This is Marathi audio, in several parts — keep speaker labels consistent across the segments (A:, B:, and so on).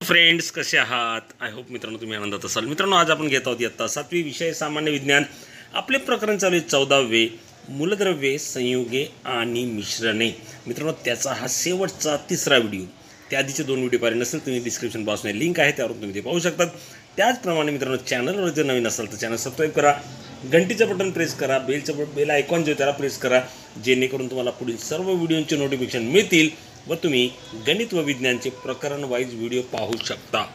A: फ्रेंड्स, कसे आहात? आय होप मित्रांनो तुम्ही आनंदात असाल. मित्रांनो, आज आपण घेत आहोत इयत्ता 7वी विषय सामान्य विज्ञान. आपले प्रकरण चालू आहे 14वे, मूलद्रव्ये, संयुगे आणि मिश्रणे. मित्रांनो, त्याचा हा शेवटचा तिसरा व्हिडिओ. त्या आधीचे 2 व्हिडिओ पाहिले नसेल तुम्ही डिस्क्रिप्शन बॉक्समध्ये लिंक आहे, त्यावरून तुम्ही ते पाहू शकतात. त्याचप्रमाणे मित्रांनो, चॅनलवर जर नवीन असाल तर चॅनल सबस्क्राईब करा, घंटीचं बटन प्रेस करा, बेल आयकॉन जो त्याला प्रेस करा, जेणेकरून तुम्हाला पुढील सर्व व्हिडिओचे नोटिफिकेशन मिळतील व तुम्ही गणित व विज्ञानचे प्रकरण वाईज व्हिडिओ पाहू शकता.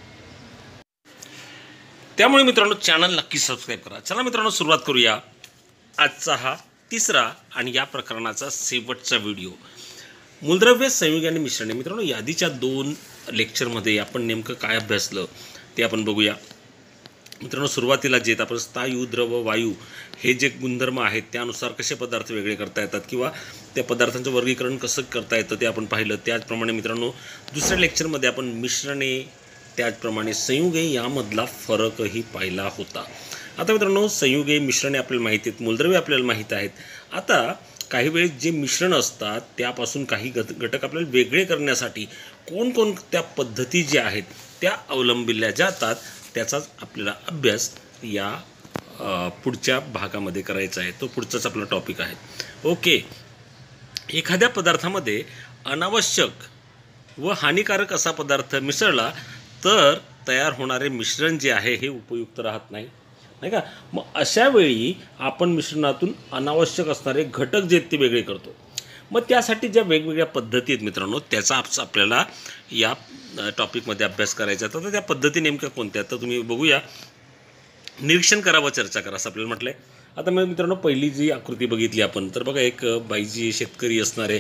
A: त्यामुळे मित्रांनो, चॅनल नक्की सबस्क्राईब करा. चला मित्रांनो, सुरुवात करूया आजचा हा तिसरा आणि या प्रकरणाचा शेवटचा व्हिडिओ. मूलद्रव्य, संयुगे आणि मिश्रणे. मित्रांनो, यादीच्या 2 लेक्चरमध्ये आपण नेमकं काय अभ्यासलं ते आपण बघूया. मित्रांनो, सुरुवातीला जे आपण स्थायू, द्रव, वायू हे जे गुणधर्म आहेत त्यानुसार कसे पदार्थ वेगळे करता येतात किंवा त्या पदार्थांचं वर्गीकरण कसं करता येतं ते आपण पाहिलं. त्याचप्रमाणे मित्रांनो, दुसऱ्या लेक्चरमध्ये आपण मिश्रणे त्याचप्रमाणे संयुगे यामधला फरकही पाहिला होता. आता मित्रांनो, संयुगे, मिश्रणे आपल्याला माहिती आहेत, मूलद्रव्ये आपल्याला माहीत आहेत. आता काही वेळेस जे मिश्रण असतात त्यापासून काही घटक आपल्याला वेगळे करण्यासाठी कोणकोणत्या पद्धती ज्या आहेत त्या अवलंबिल्या जातात, त्याचाच आपल्याला अभ्यास या पुढच्या भागामध्ये करायचा आहे. तो पुढचाच आपला टॉपिक आहे. ओके. एखाद्या पदार्थामध्ये अनावश्यक व हानिकारक असा पदार्थ मिसळला तर तयार होणारे मिश्रण जे आहे हे उपयुक्त राहत नाही, नाही का? मग अशा वेळी आपण मिश्रणातून अनावश्यक असणारे घटक जे आहेत ते वेगळे करतो. मग त्यासाठी ज्या वेगवेगळ्या पद्धती आहेत मित्रांनो, त्याचा आपल्याला या टॉपिकमध्ये अभ्यास करायचा. तर त्या पद्धती नेमक्या कोणत्या तर तुम्ही बघूया. निरीक्षण करा व चर्चा करा असं आपल्याला म्हटलं आहे. आता मग मित्रांनो, पहिली जी आकृती बघितली आपण तर बघा, एक बाई जी शेतकरी असणारे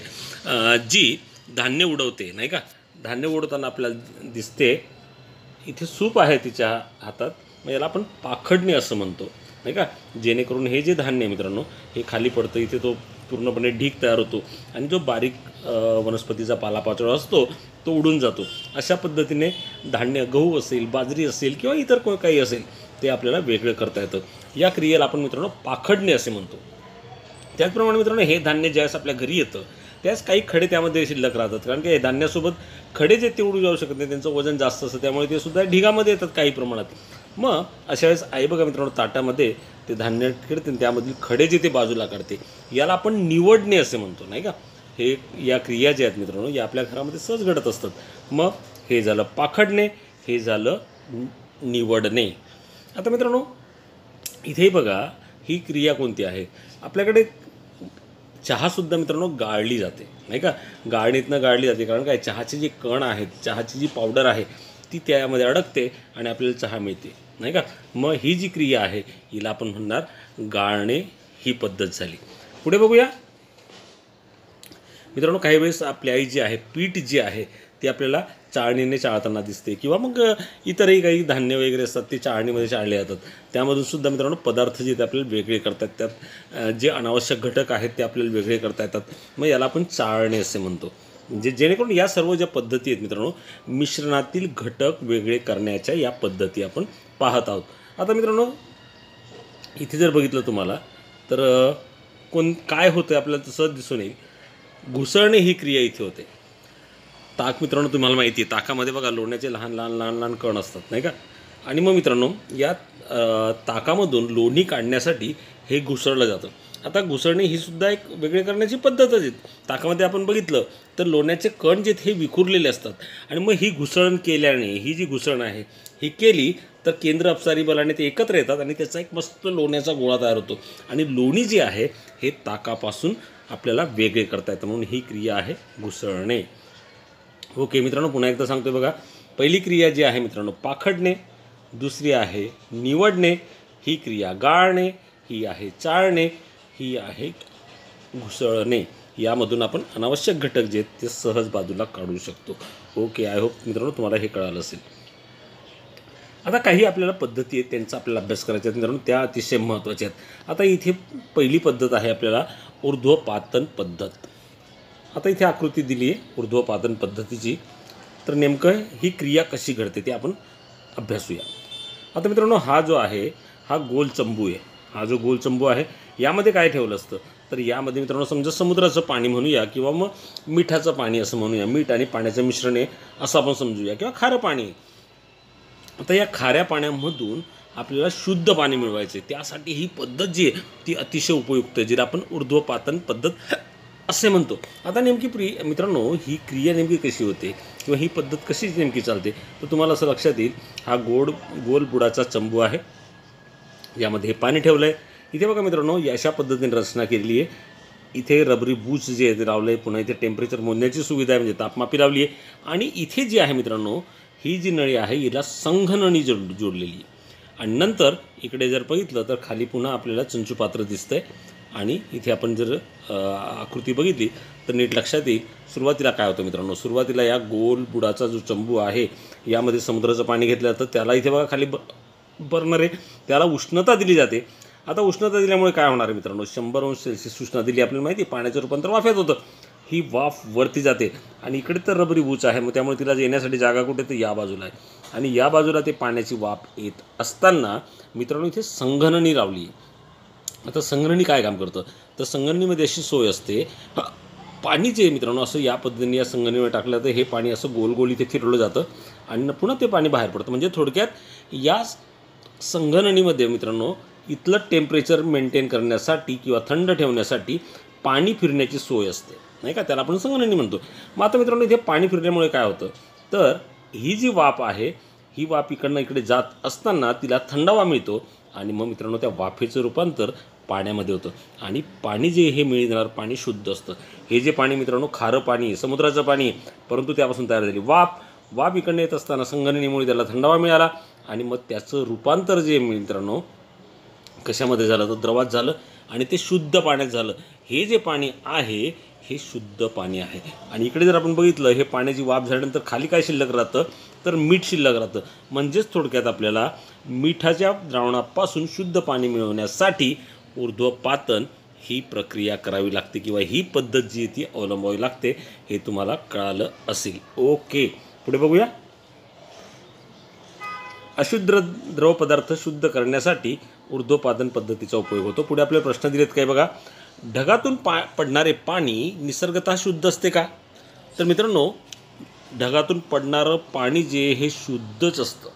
A: जी धान्य उडवते, नाही का? धान्य उडवताना आपल्याला दिसते इथे सूप आहे तिच्या हातात. मग याला आपण पाखडणे असं म्हणतो, नाही का? जेणेकरून हे जे धान्य मित्रांनो हे खाली पडतं, इथे तो पूर्णपणे ढीग तयार होतो आणि जो बारीक वनस्पतीचा पालापाचोळा असतो तो उडून जातो. अशा पद्धतीने धान्य, गहू असेल, बाजरी असेल किंवा इतर काही असेल ते आपल्याला वेगळं करता येतं. या क्रियेला आपण मित्रांनो पाखडणे असे म्हणतो. त्याचप्रमाणे मित्रांनो, हे धान्य ज्यावेळेस आपल्या घरी येतं त्यावेळेस काही खडे त्यामध्ये शिल्लक राहतात, कारण की धान्यासोबत खडे जे ते उडू जाऊ शकत नाही, त्यांचं वजन जास्त असतं, त्यामुळे ते सुद्धा ढिगामध्ये येतात काही प्रमाणात. मग अशा वेळेस आई बघा मित्रांनो, ताटामध्ये ते धान्य ठेवते, त्यामधील खडे जे ते बाजूला काढते. याला आपण निवडणे असे म्हणतो, नाही का? हे या क्रिया ज्या आहेत मित्रांनो या आपल्या घरामध्ये सहज घडत असतात. मग हे झालं पाखडणे, हे झालं निवडणे. आता मित्रांनो, इथे बघा ही क्रिया कोणती आहे. आपल्याकडे चहासुद्धा मित्रांनो गाळली जाते, नाही का? गाळणीतनं गाळली जाते, कारण काय, चहाचे जे कण आहेत, चहाची जी पावडर आहे ती त्यामध्ये अडकते आणि आपल्याला चहा मिळते, नाही का? मग ही जी क्रिया आहे हिला आपण म्हणणार गाळणे ही पद्धत झाली. पुढे बघूया मित्रांनो, काही वेळेस आपली आई जी आहे पीठ जी आहे ती आपल्याला चाळणीने चाळताना दिसते, किंवा मग इतरही काही धान्य वगैरे असतात ते चाळणीमध्ये चाळले जातात. त्यामधून सुद्धा मित्रांनो पदार्थ जे ते आपल्याला वेगळे करतात, त्यात जे अनावश्यक घटक आहेत ते आपल्याला वेगळे करता येतात. मग याला आपण चाळणे असे म्हणतो. म्हणजे जेणेकरून या सर्व ज्या पद्धती आहेत मित्रांनो, मिश्रणातील घटक वेगळे करण्याच्या या पद्धती आपण पाहत आहोत. आता मित्रांनो, इथे जर बघितलं तुम्हाला तर काय होतं आपल्याला तसं दिसून येईल. घुसळणे ही क्रिया इथे होते. ताक मित्रांनो तुम्हाला माहिती आहे, ताकामध्ये बघा लोण्याचे लहान लहान लहान लहान कण असतात, नाही का? आणि मग मित्रांनो, या ताकामधून लोणी काढण्यासाठी हे घुसळलं जातं. आता घुसळणे ही सुद्धा एक वेगळे करण्याची पद्धतच आहे. ताकामध्ये आपण बघितलं तर लोण्याचे कण जे हे विखुरलेले असतात, आणि मग ही घुसळण केल्याने, ही जी घुसळण आहे ही केली तर केंद्र अपसारी बलाने ते एकत्र येतात आणि त्याचा एक मस्त लोण्याचा गोळा तयार होतो. आणि लोणी जे आहे हे ताकापासून आपल्याला वेगळे करता येतं, म्हणून ही क्रिया आहे घुसळणे. ओके मित्रांनो, पुन्हा एकदा सांगतोय बघा. पहिली क्रिया जी आहे मित्रांनो पाखडणे, दुसरी आहे निवडणे, ही क्रिया गाळणे, ही आहे चाळणे, ही आहे घुसळणे. यामधून आपण अनावश्यक घटक जे आहेत ते सहज बाजूला काढू शकतो. ओके, आय होप मित्रांनो तुम्हाला हे कळालं असेल. आता काही आपल्याला पद्धती आहेत त्यांचा आपल्याला अभ्यास करायचा आहे मित्रांनो, त्या अतिशय महत्त्वाच्या आहेत. आता इथे पहिली पद्धत आहे आपल्याला ऊर्ध्वपातन पद्धत. आता इथे आकृती दिली आहे ऊर्ध्वपातन पद्धतीची. तर नेमकं ही क्रिया कशी घडते ते आपण अभ्यासूया. आता मित्रांनो, हा जो आहे हा गोल चंबू आहे. हा जो गोल चंबू आहे यामध्ये काय ठेवलं असतं तर यामध्ये मित्रांनो समजा समुद्राचं पाणी म्हणूया किंवा मग मिठाचं पाणी असं म्हणूया, मीठ आणि पाण्याचं मिश्रण आहे असं आपण समजूया, किंवा खारं पाणी. आता या खाऱ्या पाण्यामधून आपल्याला शुद्ध पाणी मिळवायचे, त्यासाठी ही पद्धत जी आहे ती अतिशय उपयुक्त आहे, जिला आपण ऊर्ध्वपातन पद्धत असे म्हणतो. आता नेमकी मित्रांनो ही क्रिया नेमकी कशी होते किंवा ही पद्धत कशी नेमकी चालते, तर तुम्हाला असं लक्षात येईल, हा गोल बुडाचा चंबू आहे, यामध्ये हे पाणी ठेवलं आहे. इथे बघा मित्रांनो अशा पद्धतीने रचना केलेली आहे. इथे रबरी बूच जे आहे ते लावलं आहे, पुन्हा इथे टेम्परेचर मोजण्याची सुविधा आहे, म्हणजे तापमापी लावली आहे. आणि इथे जी आहे मित्रांनो ही जी नळी आहे हिला संघनळी जोडलेली आहे. आणि नंतर इकडे जर बघितलं तर खाली पुन्हा आपल्याला चंचू पात्र दिसतंय. आणि इथे आपण जर आकृती बघितली तर नीट लक्षात येईल. सुरुवातीला काय होतं मित्रांनो, सुरुवातीला या गोल बुडाचा जो चंबू आहे यामध्ये समुद्राचं पाणी घेतलं जातं, त्याला इथे बघा खाली बर्नर आहे, त्याला उष्णता दिली जाते. आता उष्णता दिल्यामुळे काय होणार आहे मित्रांनो, 100 अंश सेल्सिअस उष्णता दिली आपल्याला माहिती आहे, पाण्याचं रूपांतर वाफेत होतं. ही वाफ वरती जाते आणि इकडे तर रबरी बूच आहे, मग त्यामुळे तिला येण्यासाठी जागा कुठे तर या बाजूला आहे. आणि या बाजूला ते पाण्याची वाफ येत असताना मित्रांनो इथे संघनणी लावली आहे. आता संघनणी काय काम करतं, तर संघनणीमध्ये अशी सोय असते, पाणी जे मित्रांनो असं या पद्धतीने या संघनणीवर टाकलं तर हे पाणी असं गोल गोल इथे फिरवलं जातं आणि पुन्हा ते पाणी बाहेर पडतं. म्हणजे थोडक्यात या संघनणीमध्ये मित्रांनो इथलं टेम्परेचर मेंटेन करण्यासाठी किंवा थंड ठेवण्यासाठी पाणी फिरण्याची सोय असते, नाही का, त्याला आपण संघनणी म्हणतो. मग आता मित्रांनो इथे पाणी फिरल्यामुळे काय होतं, तर ही जी वाफ आहे ही वाफ इकडनं इकडे जात असताना तिला थंडावा मिळतो आणि मग मित्रांनो त्या वाफेचं रूपांतर पाण्यामध्ये होतं. आणि पाणी जे हे मिळणार पाणी शुद्ध असतं. हे जे पाणी मित्रांनो खारं पाणी, समुद्राचं पाणी, परंतु त्यापासून तयार झाली वाफ इकडनं येत असताना संघनणीमुळे त्याला थंडावा मिळाला आणि मग त्याचं रूपांतर जे मित्रांनो कशामध्ये झालं, तर द्रवात झालं आणि ते शुद्ध पाण्यात झालं. हे जे पाणी आहे हे शुद्ध पाणी आहे. आणि इकडे जर आपण बघितलं हे पाण्याची वाफ झाल्यानंतर खाली काय शिल्लक राहतं, तर मीठ शिल्लक राहतं. म्हणजेच थोडक्यात आपल्याला मिठाच्या द्रावणापासून शुद्ध पाणी मिळवण्यासाठी ऊर्ध्वपातन ही प्रक्रिया करावी लागते किंवा ही पद्धत जी ती अवलंबावी लागते, हे तुम्हाला कळालं असेल. ओके, पुढे बघूया. अशुद्ध द्रव पदार्थ शुद्ध करण्यासाठी ऊर्ध्वपातन पद्धतीचा उपयोग होतो. पुढे आपले प्रश्न दिलेत काय बघा, ढगातून पडणारे पाणी निसर्गतः शुद्ध असते का, तर मित्रांनो ढगातून पडणारं पाणी जे हे शुद्धच असतं,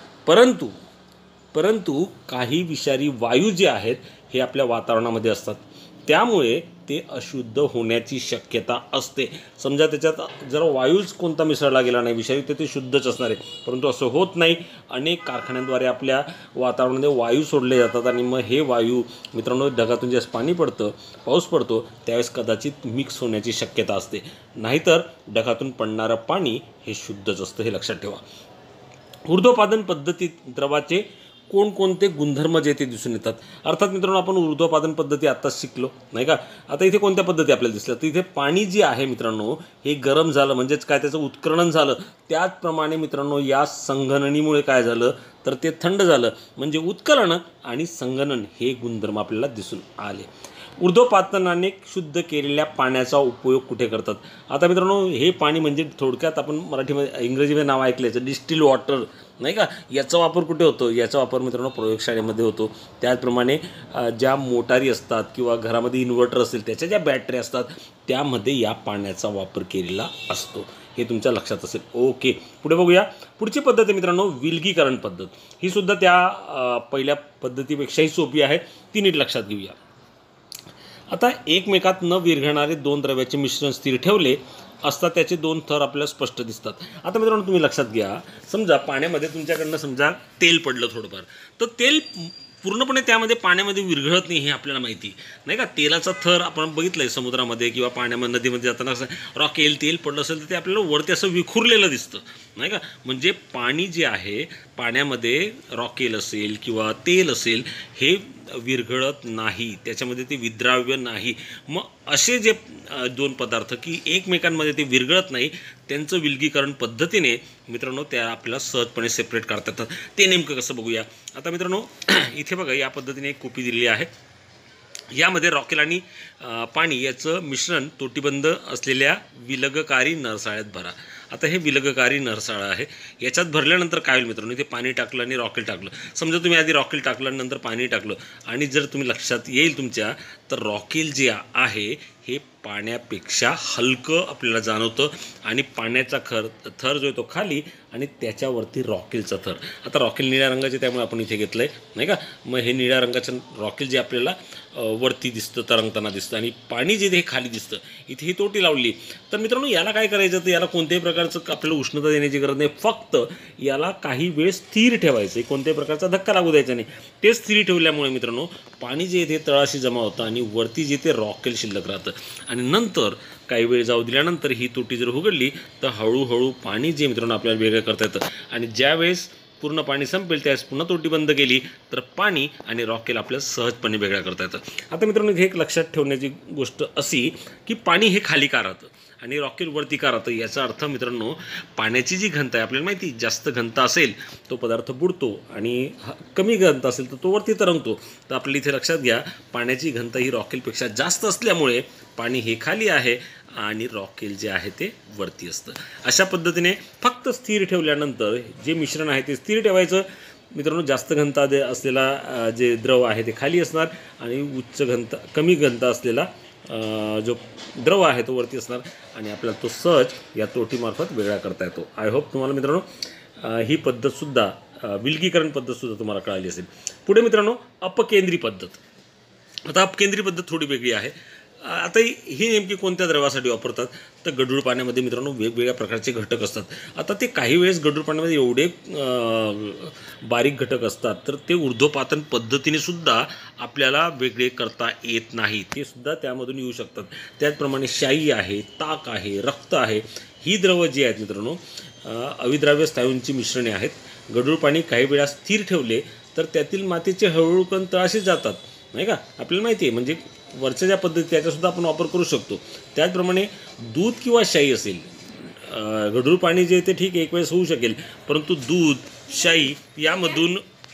A: परंतु काही विषारी वायू जे आहेत हे आपल्या वातावरणामध्ये असतात, त्यामुळे ते अशुद्ध होण्याची शक्यता असते. समजा त्याच्यात जर वायूच कोणता मिसळला गेला नाही विषारी तर ते शुद्धच असणार आहे, परंतु असं होत नाही. अनेक कारखान्यांद्वारे आपल्या वातावरणामध्ये वायू सोडले जातात आणि मग हे वायू मित्रांनो ढगातून ज्यावेळेस पाणी पडतं, पाऊस पडतो त्यावेळेस कदाचित मिक्स होण्याची शक्यता असते. नाहीतर ढगातून पडणारं पाणी हे शुद्धच असतं, हे लक्षात ठेवा. ऊर्ध्वपातन पद्धतीत द्रवाचे कोणकोणते गुणधर्म जे ते दिसून येतात. अर्थात मित्रांनो आपण ऊर्ध्वपातन पद्धती आत्ताच शिकलो, नाही का. आता इथे कोणत्या पद्धती आपल्याला दिसल्या, तर इथे पाणी जे आहे मित्रांनो हे गरम झालं म्हणजेच काय त्याचं उत्कलन झालं. त्याचप्रमाणे मित्रांनो या संघनणीमुळे काय झालं, तर ते थंड झालं. म्हणजे उत्कलन आणि संघनन हे गुणधर्म आपल्याला दिसून आले. ऊर्ध्वपातनाने शुद्ध केलेल्या पाण्याचा उपयोग कुठे करतात. आता मित्रांनो हे पाणी म्हणजे थोडक्यात आपण मराठीमध्ये इंग्रजीमध्ये नाव ऐकल्याचं डिस्टिल वॉटर, नाही का. याचा वापर कुठे होतो, याचा वापर मित्रांनो प्रयोगशाळेमध्ये होतो. त्याचप्रमाणे ज्या मोटारी असतात किंवा घरामध्ये इन्व्हर्टर असेल त्याच्या ज्या बॅटरी असतात त्यामध्ये या पाण्याचा वापर केलेला असतो, हे तुमच्या लक्षात असेल. ओके, पुढे बघूया. पुढची पद्धत आहे मित्रांनो विलगीकरण पद्धत. ही सुद्धा त्या पहिल्या पद्धतीपेक्षाही सोपी आहे, ती नीट लक्षात घेऊया. आता एकमेकात न विरघळणारे दोन द्रव्याचे मिश्रण स्थिर ठेवले असता त्याचे दोन थर आपल्याला स्पष्ट दिसतात. आता मित्रांनो तुम्ही लक्षात घ्या, समजा पाण्यामध्ये तुमच्याकडनं समजा तेल पडलं थोडंफार, तर तेल पूर्णपणे त्यामध्ये पाण्यामध्ये विरघळत नाही हे आपल्याला माहिती, नाही का. तेलाचा थर आपण बघितलं आहे समुद्रामध्ये किंवा पाण्यामध्ये नदीमध्ये जाताना असं रॉकेल तेल पडलं असेल तर ते आपल्याला वरती असं विखुरलेलं दिसतं, नाही का. म्हणजे पाणी जे आहे पाण्यामध्ये रॉकेल असेल किंवा तेल असेल हे विरघळत नाही, त्याच्यामध्ये ते विद्राव्य नाही. मग असे जे दोन पदार्थ की एकमेकांमध्ये ते विरघळत नाही त्यांचं विलगीकरण पद्धतीने मित्रांनो त्या आपल्याला सहजपणे सेपरेट करता येतात. ते नेमकं कसं बघूया. आता मित्रांनो इथे बघा या पद्धतीने एक कोपी दिलेली आहे, यामध्ये रॉकेल आणि पाणी याचं मिश्रण तोटीबंद असलेल्या विलगकारी नरसाळ्यात भरा. आता हे विलगकारी नरसाळा आहे, याच्यात भरल्यानंतर काय होईल मित्रांनो, इथे पाणी टाकलं आणि रॉकेल टाकलं. समजा तुम्ही आधी रॉकेल टाकलं नंतर पाणी टाकलं आणि जर तुम्ही लक्षात येईल तुमच्या, तर रॉकेल जे आहे हे पाण्यापेक्षा हलकं आपल्याला जाणवतं आणि पाण्याचा थर जो आहे तो खाली आणि त्याच्यावरती रॉकेलचा थर. आता रॉकेल निळ्या रंगाचे त्यामुळे आपण इथे घेतलं आहे नाही का. मग हे निळ्या रंगाचं रॉकेल जे आपल्याला वरती दिसतं तरंगताना दिसतं आणि पाणी जे हे खाली दिसतं इथे ही तोटी लावली. तर मित्रांनो याला काय करायचं तर याला कोणत्याही प्रकारचं आपल्याला उष्णता देण्याची गरज नाही. फक्त याला काही वेळ स्थिर ठेवायचं, कोणत्याही प्रकारचा धक्का लागू द्यायचा नाही. ते स्थिर ठेवल्यामुळे मित्रांनो पाणी जे ते तळाशी जमा होतं आणि वरती जे ते रॉकेल शिल्लक राहतं आणि नंतर काही वेळ जाऊ दिल्यानंतर ही तोटी जर उघडली तर हळूहळू पाणी जे मित्रांनो आपल्याला वेगळं करता येतं आणि ज्यावेळेस पूर्ण पाणी संपेल त्यावेळेस पुन्हा तोटी बंद केली तर पाणी आणि रॉकेल आपल्याला सहजपणे वेगळा करता येतं. आता मित्रांनो हे एक लक्षात ठेवण्याची गोष्ट अशी की पाणी हे खाली का राहतं आणि रॉकेल वरती का राहतं. याचा अर्थ मित्रांनो पाण्याची जी घनता आहे आपल्याला माहिती, जास्त घनता असेल तो पदार्थ बुडतो आणि कमी घनता असेल तर तो वरती तरंगतो. तर आपल्याला इथे लक्षात घ्या पाण्याची घनता ही रॉकेलपेक्षा जास्त असल्यामुळे पाणी हे खाली आहे आणि रॉकेल जे आहे ते वरती असतं. अशा पद्धतीने फक्त स्थिर ठेवल्यानंतर जे मिश्रण आहे ते स्थिर ठेवायचं. मित्रांनो जास्त घनता असलेला जे द्रव आहे ते खाली असणार आणि कमी घनता असलेला जो द्रव आहे तो वरती असणार आणि आपल्याला तो सहज या तोटीमार्फत वेगळा करता येतो. आय होप तुम्हाला मित्रांनो ही पद्धतसुद्धा विलगीकरण पद्धतसुद्धा तुम्हाला कळाली असेल. पुढे मित्रांनो अपकेंद्री पद्धत. आता अपकेंद्री पद्धत थोडी वेगळी आहे. आता ही नेमकी कोणत्या द्रवासाठी वापरतात तर गढूळ पाण्यामध्ये मित्रांनो वेगवेगळ्या प्रकारचे घटक असतात. आता ते काही वेळेस गढूळ पाण्यामध्ये एवढे बारीक घटक असतात तर ते ऊर्ध्वपातन पद्धतीने सुद्धा आपल्याला वेगळे करता येत नाही, ते सुद्धा त्यामधून येऊ शकतात. त्याचप्रमाणे शाई आहे, ताक आहे, रक्त आहे, ही द्रवं जी आहेत मित्रांनो अविद्राव्य स्नायूंची मिश्रणे आहेत. गढूळ पाणी काही वेळा स्थिर ठेवले तर त्यातील मातीचे हळूहळू कण तळाशी जातात नाही का. आपल्याला माहिती आहे म्हणजे वरच्या ज्या पद्धती त्याचासुद्धा आपण वापर करू शकतो. त्याचप्रमाणे दूध किंवा शाई असेल, गढूळ पाणी जे ते ठीक एक वेळेस होऊ शकेल परंतु दूध शाई यामधून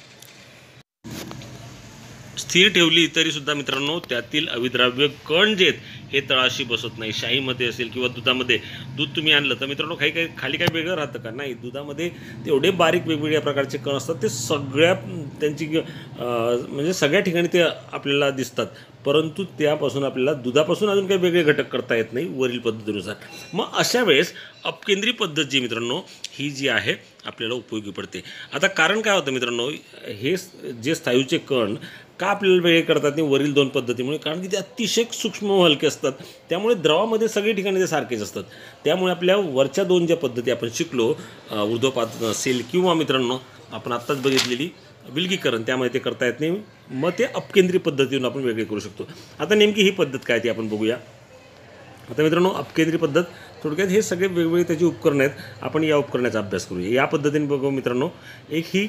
A: स्थिर ठेवली तरीसुद्धा मित्रांनो त्यातील अविद्राव्य कण जे आहेत हे तळाशी बसत नाही. शाईमध्ये असेल किंवा दुधामध्ये दूध तुम्ही आणलं तर मित्रांनो काही खाली काही वेगळं राहतं का नाही. दुधामध्ये तेवढे बारीक वेगवेगळ्या प्रकारचे कण असतात ते सगळ्या त्यांची म्हणजे सगळ्या ठिकाणी ते आपल्याला दिसतात परंतु त्यापासून आपल्याला दुधापासून अजून काही वेगळे घटक करता येत नाही वरील पद्धतीनुसार. मग अशा वेळेस अपकेंद्री पद्धत जी मित्रांनो ही जी आहे आपल्याला उपयोगी पडते. आता कारण काय होतं मित्रांनो हे जे स्नायूचे कण का आपल्याला वेगळे करतात नाही वरील दोन पद्धतीमुळे, कारण की ते अतिशय सूक्ष्म व हलके असतात त्यामुळे द्रवामध्ये सगळे ठिकाणी ते सारखेच असतात. त्यामुळे आपल्या वरच्या दोन ज्या पद्धती आपण शिकलो ऊर्ध्वपातन असेल किंवा मित्रांनो आपण आत्ताच बघितलेली विलगीकरण त्यामुळे ते करता येत नाही. मग ते अपकेंद्री पद्धतीने आपण वेगळे करू शकतो. आता नेमकी ही पद्धत काय ती आपण बघूया. आता मित्रांनो अपकेंद्री पद्धत थोडक्यात हे सगळे वेगवेगळे त्याची उपकरणं आहेत. आपण या उपकरणाचा अभ्यास करूया. या पद्धतीने बघू मित्रांनो एक ही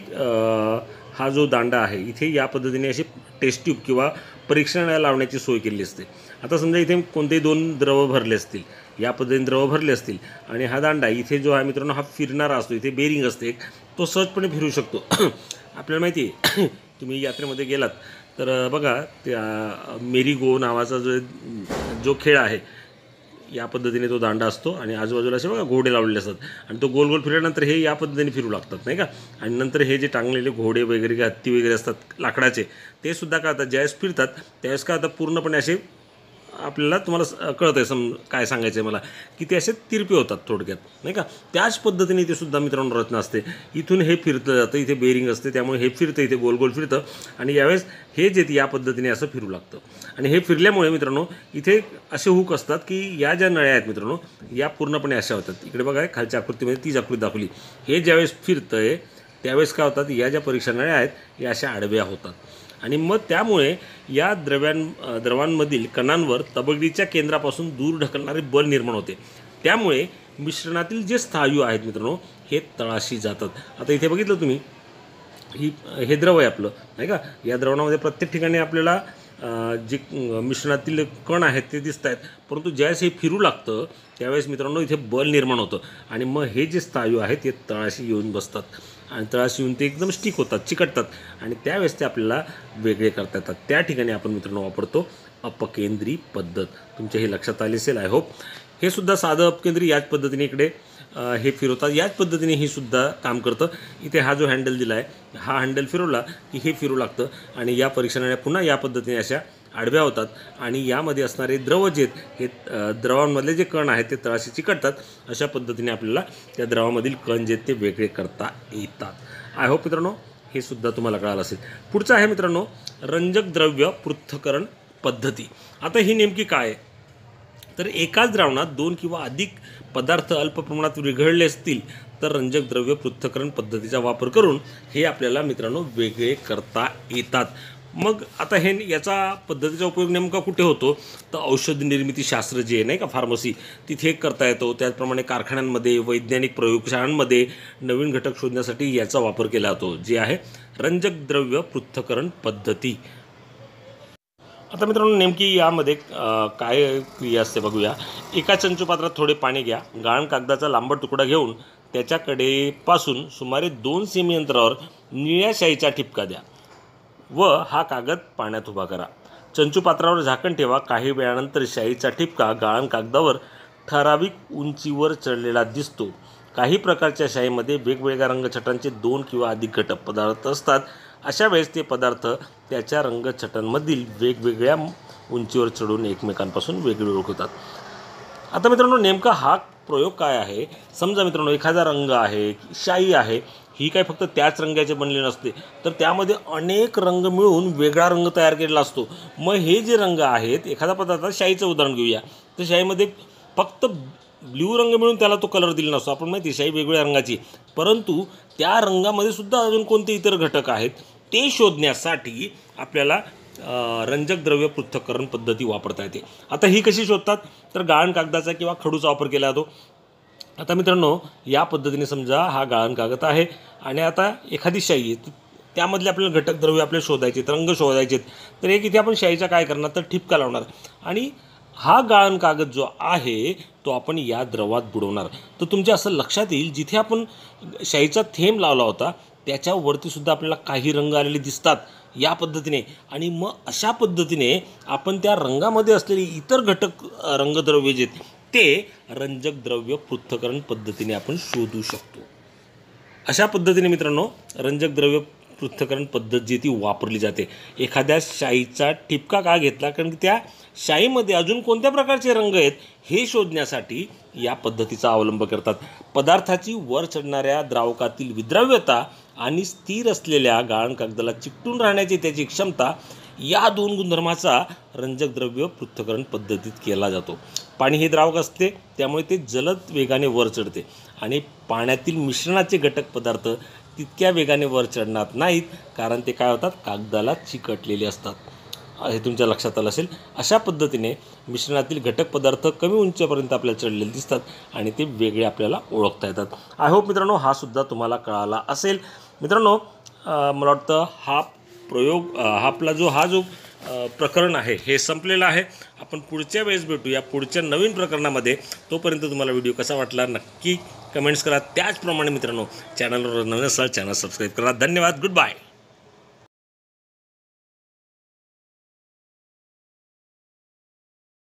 A: हा जो दांडा आहे इथे या पद्धतीने अशी टेस्ट ट्यूब किंवा परीक्षणाला लावण्याची सोय केलेली असते. आता समजा इथे कोणतेही दोन द्रव भरले असतील, या पद्धतीने द्रव भरले असतील आणि हा दांडा इथे जो आहे मित्रांनो हा फिरणारा असतो, इथे बेरिंग असते तो सहजपणे फिरू शकतो. आपल्याला माहिती आहे तुम्ही यात्रेमध्ये गेलात तर बघा त्या मेरी गो नावाचा जो खेळ आहे या पद्धतीने तो दांडा असतो आणि आजूबाजूला असे बघा घोडे लावलेले असतात आणि तो गोल गोल फिरल्यानंतर हे या पद्धतीने फिरू लागतात नाही का. आणि नंतर हे जे टांगलेले घोडे वगैरे हत्ती वगैरे असतात लाकडाचे ते सुद्धा काय होतात ज्यावेळेस फिरतात त्यावेळेस काय होतात पूर्णपणे असे आपल्याला तुम्हाला कळत आहे काय सांगायचं आहे मला की ते असे तिरपे होतात थोडक्यात नाही का. त्याच पद्धतीने इथे सुद्धा मित्रांनो रचना असते. इथून हे फिरतं जातं, इथे बेरिंग असते त्यामुळे हे फिरतं इथे गोल गोल फिरतं आणि यावेळेस हे जे या पद्धतीने असं फिरू लागतं आणि हे फिरल्यामुळे मित्रांनो इथे असे हुक असतात की या ज्या नळ्या आहेत मित्रांनो या पूर्णपणे अशा होतात. इकडे बघा खालच्या आकृतीमध्ये तीच आकृती दाखवली. हे ज्यावेळेस फिरतं आहे त्यावेळेस काय होतात या ज्या परीक्षा नळ्या आहेत या अशा आडव्या होतात आणि मग त्यामुळे या द्रवांमधील कणांवर तबकडीच्या केंद्रापासून दूर ढकलणारे बल निर्माण होते. त्यामुळे मिश्रणातील जे स्नायू आहेत मित्रांनो हे तळाशी जातात. आता इथे बघितलं तुम्ही हे द्रव आहे आपलं नाही का. या द्रवणामध्ये प्रत्येक ठिकाणी आपल्याला जे मिश्रणातील कण आहेत ते दिसत आहेत परंतु ज्यावेळेस हे फिरू लागतं त्यावेळेस मित्रांनो इथे बल निर्माण होतं आणि मग हे जे स्नायू आहेत ते तळाशी येऊन बसतात आणि तळाशी येऊन ते एकदम स्टिक होतात, चिकटतात आणि त्यावेळेस ते आपल्याला वेगळे करता येतात. त्या ठिकाणी आपण मित्रांनो वापरतो अपकेंद्री पद्धत. तुमच्या हे लक्षात आले असेल आय होप. हे सुद्धा साधं अपकेंद्री याच पद्धतीने इकडे हे फिरवतात, याच पद्धतीने ही सुद्धा काम करतं. इथे हा जो हँडल दिला आहे हा हँडल फिरवला की हे फिरू लागतं आणि या परीक्षणाने पुन्हा या पद्धतीने अशा आडव्या होतात आणि यामध्ये असणारे द्रव जे हे द्रवांमधले जे कण आहेत ते तळाशी चिकटतात. अशा पद्धतीने आपल्याला त्या द्रवामधील कण जे ते वेगळे करता येतात. आय होप मित्रांनो हे सुद्धा तुम्हाला कळालं असेल. पुढचं आहे मित्रांनो रंजक द्रव्य पृथक्करण पद्धती. आता ही नेमकी काय आहे, तर एकाच द्रावणात 2 किंवा अधिक पदार्थ अल्प प्रमाणात विरघळले असतील तर रंजक द्रव्य पृथक्करण पद्धतीचा वापर करून हे आपल्याला मित्रांनो वेगळे करता येतात. मग आता हे याचा पद्धतीचा उपयोग नेमका कुठे होतो, तर औषध निर्मिती शास्त्र जे आहे नाही का, फार्मसी, तिथे करता येतो. त्याचप्रमाणे कारखान्यांमध्ये, वैज्ञानिक प्रयोगशाळांमध्ये नवीन घटक शोधण्यासाठी याचा वापर केला जातो, जे आहे रंजक द्रव्य पृथक्करण पद्धती. आता मित्रांनो नेमकी यामध्ये काय क्रिया असते बघूया. एका चंचुपात्रात थोडे पाणी घ्या. गाळण कागदाचा लांबट तुकडा घेऊन त्याच्याकडेपासून सुमारे 2 सेमी अंतरावर निळ्या शाईचा ठिपका द्या व हा कागद पाण्यात उभा करा. चंचुपात्रावर झाकण ठेवा. काही वेळानंतर शाईचा ठिपका गाळण कागदावर ठराविक उंचीवर चढलेला दिसतो. काही प्रकारच्या शाईमध्ये वेगवेगळ्या रंगछटांचे 2 किंवा अधिक घटक पदार्थ असतात. अशा वेळेस ते पदार्थ त्याच्या रंगछटांमधील वेगवेगळ्या उंचीवर चढून एकमेकांपासून वेगळे ओळखतात. आता मित्रांनो नेमका हा प्रयोग काय आहे. समजा मित्रांनो एखादा रंग आहे, शाई आहे, ही काय फक्त त्याच रंगाचे बनले नसते, तर त्यामध्ये अनेक रंग मिळून वेगळा रंग तयार केलेला असतो. मग हे जे रंग आहेत, एखादा पदार्थ, शाईचं उदाहरण घेऊया, तर शाईमध्ये फक्त ब्ल्यू रंग मिळून त्याला तो कलर दिला नसतो. आपण माहिती शाई वेगवेगळ्या रंगाची, परंतु त्या रंगामध्ये सुद्धा अजून कोणते इतर घटक आहेत ते शोधण्यासाठी आपल्याला रंजक द्रव्य पृथक्करण पद्धती वापरता येते. आता ही कशी शोधतात, तर गाळण कागदाचा किंवा खडूचा वापर केला जातो. आता मित्रांनो या पद्धतीने समजा हा गाळण कागद आहे आणि आता एखादी शाई आहे, त्यामधले आपल्याला घटक द्रव्य आपल्याला शोधायचे, रंग शोधायचे. तर एक इथे आपण शाईचा काय करणार, तर ठिपका लावणार आणि हा गाळण कागद जो आहे तो आपण या द्रवात बुडवणार. तर तुमच्या असं लक्षात येईल, जिथे आपण शाईचा थेंब लावला होता त्याच्यावरती सुद्धा आपल्याला काही रंग आलेले दिसतात या पद्धतीने. आणि मग अशा पद्धतीने आपण त्या रंगामध्ये असलेले इतर घटक रंगद्रव्य जे ते रंजक द्रव्य पृथक्करण पद्धतीने आपण शोधू शकतो. अशा पद्धतीने मित्रांनो रंजक द्रव्य पृथक्करण पद्धत जी ती वापरली जाते. एखाद्या शाईचा ठिपका का घेतला, कारण की त्या शाईमध्ये अजून कोणत्या प्रकारचे रंग आहेत हे शोधण्यासाठी या पद्धतीचा अवलंब करतात. पदार्थाची वर चढणाऱ्या द्रावकातील विद्राव्यता आणि स्थिर असलेल्या गाळण कागदाला चिकटून राहण्याची त्याची क्षमता, या 2 गुणधर्माचा रंजक द्रव्य पृथक्करण पद्धतीत केला जातो. पाणी हे द्रावक असते, त्यामुळे ते जलद वेगाने वर चढते आणि पाण्यातील मिश्रणाचे घटक पदार्थ तितक्या वेगाने वर चढणार नाहीत, कारण ते काय होतात, कागदाला चिकटलेले असतात. हे तुमच्या लक्षात आलं असेल. अशा पद्धतीने मिश्रणातील घटक पदार्थ कमी उंचीपर्यंत आपल्याला चढलेले दिसतात आणि ते वेगळे आपल्याला ओळखता येतात. आय होप मित्रांनो हा सुद्धा तुम्हाला कळाला असेल. मित्रांनो मला वाटतं हा प्रयोग आपला जो प्रकरण आहे हे संपलेलं आहे. आपण पुढच्या वेळेस भेटूया पुढच्या नवीन प्रकरणामध्ये. तोपर्यंत तुम्हाला व्हिडिओ कसा वाटला नक्की कमेंट्स करा. त्याचप्रमाणे मित्रांनो चॅनलवर नवीन असाल चॅनल सबस्क्राईब करा. धन्यवाद. Good bye.